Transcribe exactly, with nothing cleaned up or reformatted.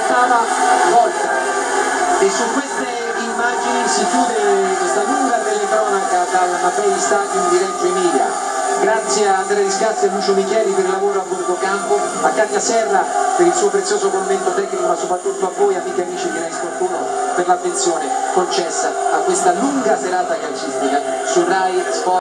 l'ottava volta. E su queste immagini si chiude questa lunga telecronaca dal Mapei Stadium di Reggio Emilia. Grazie a Andrea Riscazzi e a Lucio Micheli per il lavoro a bordo campo, a Katia Serra per il suo prezioso commento tecnico, ma soprattutto a voi amiche e amici di Rai Sport uno per l'attenzione concessa a questa lunga serata calcistica su Rai Sport.